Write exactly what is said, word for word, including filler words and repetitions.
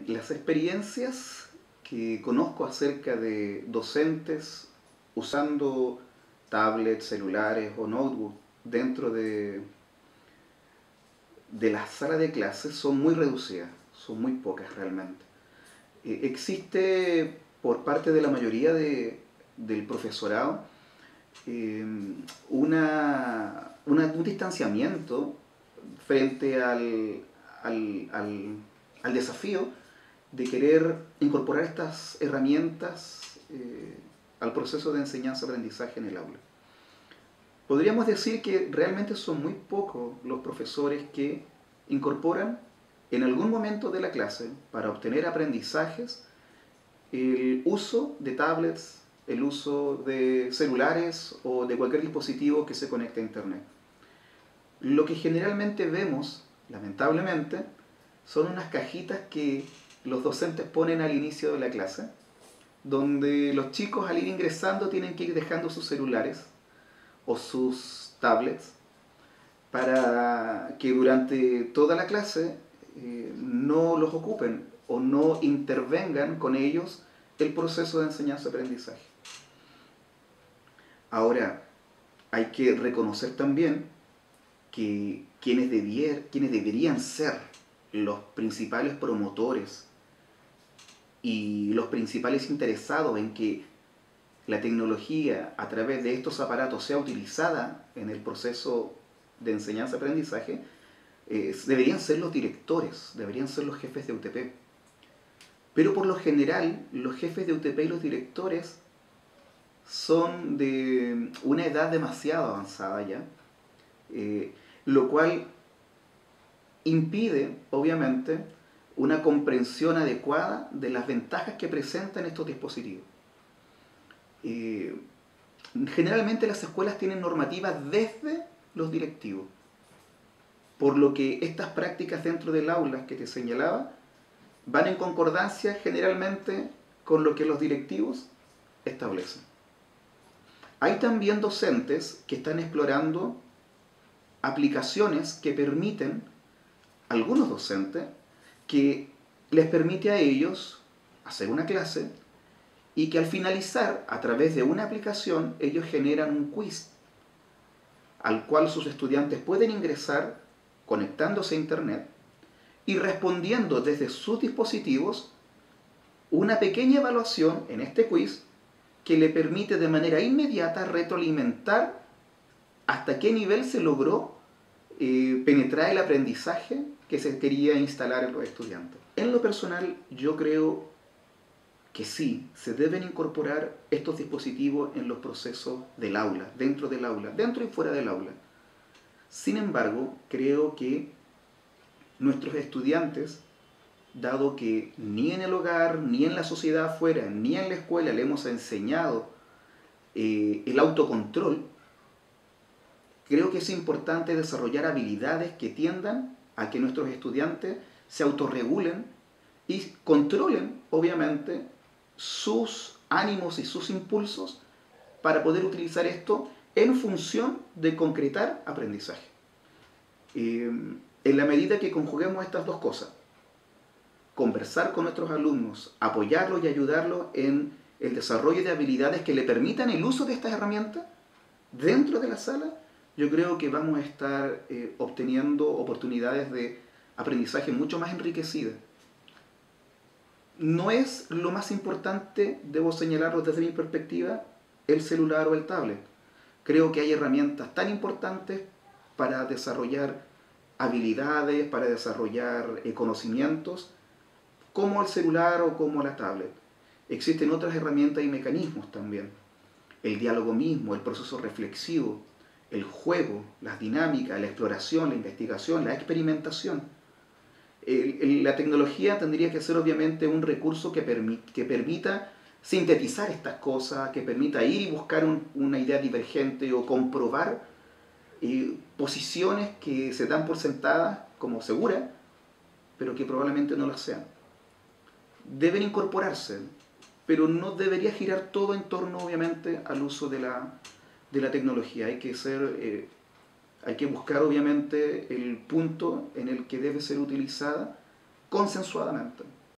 Las experiencias que conozco acerca de docentes usando tablets, celulares o notebooks dentro de, de la sala de clases son muy reducidas, son muy pocas realmente. Eh, existe por parte de la mayoría de, del profesorado eh, una, una, un distanciamiento frente al, al, al, al desafío de querer incorporar estas herramientas eh, al proceso de enseñanza-aprendizaje en el aula. Podríamos decir que realmente son muy pocos los profesores que incorporan en algún momento de la clase, para obtener aprendizajes, el uso de tablets, el uso de celulares o de cualquier dispositivo que se conecte a internet. Lo que generalmente vemos, lamentablemente, son unas cajitas que los docentes ponen al inicio de la clase, donde los chicos al ir ingresando tienen que ir dejando sus celulares o sus tablets para que durante toda la clase eh, no los ocupen o no intervengan con ellos el proceso de enseñanza-aprendizaje. Ahora, hay que reconocer también que quienes, debier, quienes deberían ser los principales promotores y los principales interesados en que la tecnología a través de estos aparatos sea utilizada en el proceso de enseñanza-aprendizaje, eh, deberían ser los directores, deberían ser los jefes de U T P. Pero por lo general, los jefes de U T P y los directores son de una edad demasiado avanzada ya, eh, lo cual impide, obviamente, una comprensión adecuada de las ventajas que presentan estos dispositivos. Eh, generalmente las escuelas tienen normativas desde los directivos, por lo que estas prácticas dentro del aula que te señalaba van en concordancia generalmente con lo que los directivos establecen. Hay también docentes que están explorando aplicaciones que permiten, algunos docentes, que les permite a ellos hacer una clase y que al finalizar, a través de una aplicación, ellos generan un quiz al cual sus estudiantes pueden ingresar conectándose a internet y respondiendo desde sus dispositivos una pequeña evaluación en este quiz que le permite de manera inmediata retroalimentar hasta qué nivel se logró eh, penetrar el aprendizaje que se quería instalar en los estudiantes. En lo personal, yo creo que sí, se deben incorporar estos dispositivos en los procesos del aula, dentro del aula, dentro y fuera del aula. Sin embargo, creo que nuestros estudiantes, dado que ni en el hogar, ni en la sociedad afuera, ni en la escuela le hemos enseñado eh, el autocontrol, creo que es importante desarrollar habilidades que tiendan a que nuestros estudiantes se autorregulen y controlen, obviamente, sus ánimos y sus impulsos para poder utilizar esto en función de concretar aprendizaje. Eh, en la medida que conjuguemos estas dos cosas, conversar con nuestros alumnos, apoyarlos y ayudarlos en el desarrollo de habilidades que le permitan el uso de estas herramientas dentro de la sala, yo creo que vamos a estar eh, obteniendo oportunidades de aprendizaje mucho más enriquecidas. No es lo más importante, debo señalarlo desde mi perspectiva, el celular o el tablet. Creo que hay herramientas tan importantes para desarrollar habilidades, para desarrollar eh, conocimientos, como el celular o como la tablet. Existen otras herramientas y mecanismos también. El diálogo mismo, el proceso reflexivo, el juego, las dinámicas, la exploración, la investigación, la experimentación. El, el, la tecnología tendría que ser obviamente un recurso que, permi que permita sintetizar estas cosas, que permita ir y buscar un, una idea divergente o comprobar eh, posiciones que se dan por sentadas como seguras, pero que probablemente no las sean. Deben incorporarse, pero no debería girar todo en torno obviamente al uso de la, de la tecnología. Hay que ser, eh, hay que buscar obviamente el punto en el que debe ser utilizada consensuadamente.